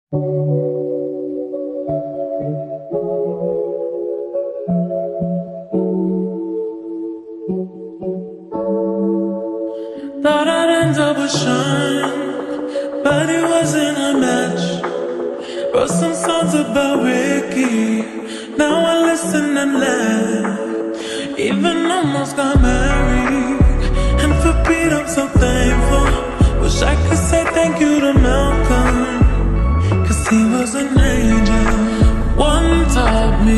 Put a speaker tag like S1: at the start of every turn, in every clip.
S1: Thought I'd end up with Sean, but it wasn't a match. Wrote some songs about Ricky, now I listen and laugh. Even almost got married, and for Pete I'm so thankful. Wish I could say thank you to Malcolm, cause he was an angel. One taught me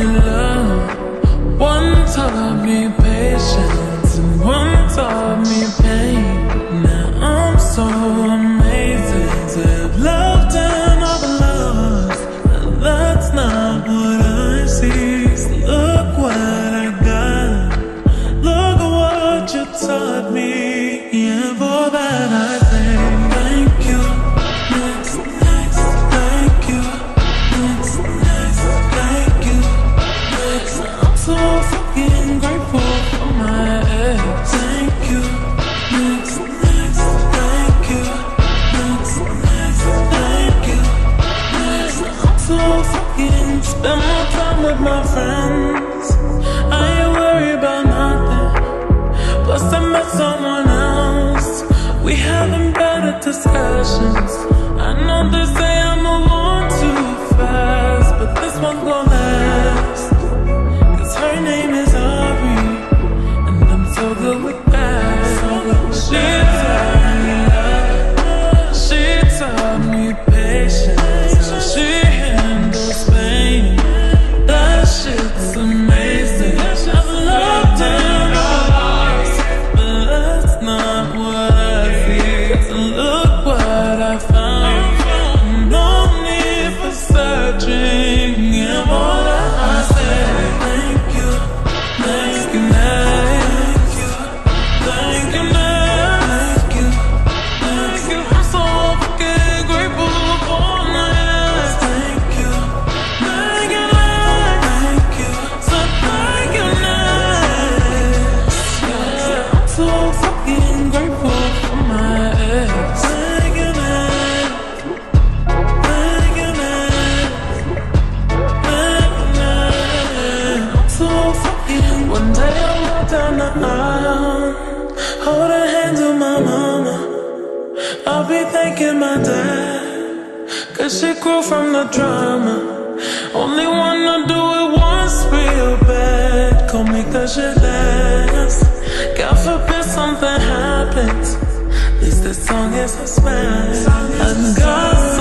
S1: love, one taught me patience, and one taught me pain. Now I'm so amazing to have loved and I've lost, and that's not what I see. So look what I got, look at what you taught me, and for that I say thank you. Next, next, thank you. Next, next, thank you. Next, I'm so fucking grateful for my ex. Thank you. Next, next, thank you. Next, next, thank you. Next, I'm so fucking spend more time with my friends. I ain't worried about nothing. Plus I met someone else. We having better discussions. I know they say I move on too fast, but this one's gonna last. Cause her name is Aubrey, and I'm so good with that. She taught me love, she taught me patience, how she handles pain. That shit's amazing. I've loved and lost, but that's not what I see. So look what I found. No need for searching, and all that I say. Thank you, thank you, thank you, thank you, thank you, thank you. I'm so fucking grateful for that. Thank you, thank you, thank you, so thank you, next. Yeah, I'm so fucking grateful for my ex. Thank you, next. Thank you, next. Thank you, next. I'm so fucking. One day I walk down the aisle, hold her hand to my mama. I'll be thanking my dad, cause she grew from the drama. Only wanna do it once real bad, gon' make that shit last. God forbid something happens, at least this song is a smash. And God